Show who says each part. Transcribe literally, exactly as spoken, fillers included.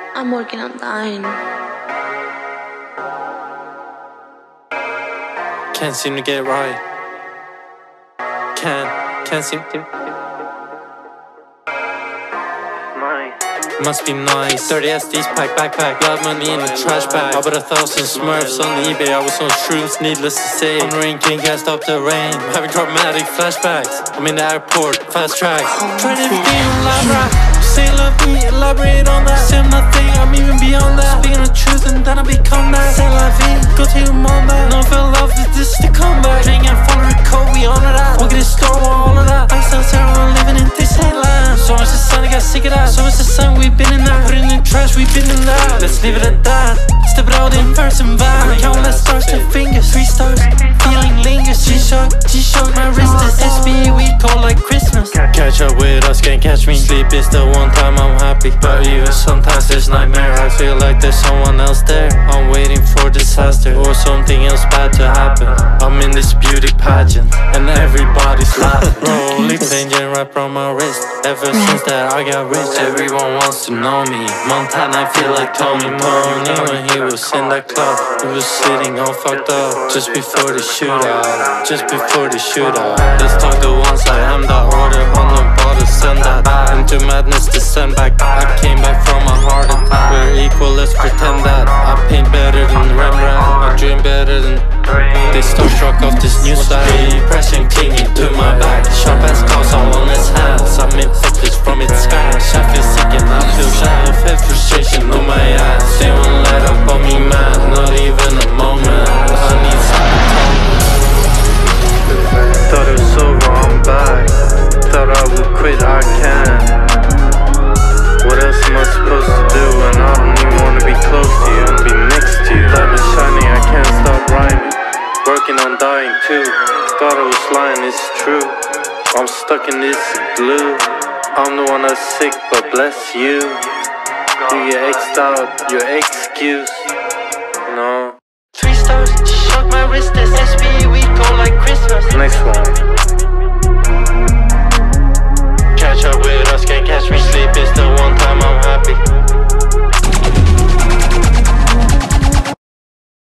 Speaker 1: I'm working on dying.
Speaker 2: Can't seem to get right. Can't, can't seem to. Must be nice. thirty S Ds pack, backpack, blood money in a trash bag. I bought a thousand Smurfs on eBay. I was on shrooms, needless to say. On rain king, can't stop the rain. Having traumatic flashbacks. I'm in the airport, fast track. Trying to be elaborate. Say love me, elaborate on that. Say I'm nothing, I'm even beyond that. Speaking the truth and then I become that. Say la vie, go to your mom back. No feel love, is this the comeback? Drink and follow the code, we honor that. Walk in the store with all of that. I still tell I'm living in Disneyland. So much the sun, I got sick of that. So much the sun, we've been in that. Put it in the trash, we've been in that. Let's leave it at that. Step it out in person back. Countless stars to fingers, three stars. Feeling lingers, G-Shock, G-Shock. My wrist is S B, we call like Christmas. Catch up with us, can't catch me. Sleep is the one time I'm happy. But even sometimes there's nightmare. I feel like there's someone else there. I'm waiting for disaster or something else bad to happen. I'm in this beauty pageant and everybody's laughing. Rolling changing right from my wrist. Ever since that I got rich, everyone wants to know me. Montana, I feel like Tommy Pony. When he was in that club, he was sitting all fucked up. Just before the shootout, just before the shootout. Let's talk the ones I am, that order on the bottle, send that into madness to send back. I came back from a heart attack. We're equal, let's pretend that. I paint better than Rembrandt, I dream better than. They starstruck off this new style. Depression clinging to my back. Sharp as claws all on his hands. I'm infected from its scratch. I feel sick and I feel bad. I've had frustration on my ass. They won't let up on me, man. Not even a moment. I need something. Thought it was over, I'm back. Thought I would quit, I can't. What else am I supposed to do when I don't even wanna be close to you and be next to you? Light is shining, I can't stop rhyming. Working on dying too. Thought I was lying, it's true. I'm stuck in this glue. I'm the one that's sick, but bless you. You get X'd out, your excuse. No. Three stars, shock my wrist, S B, we go like Christmas. Next one.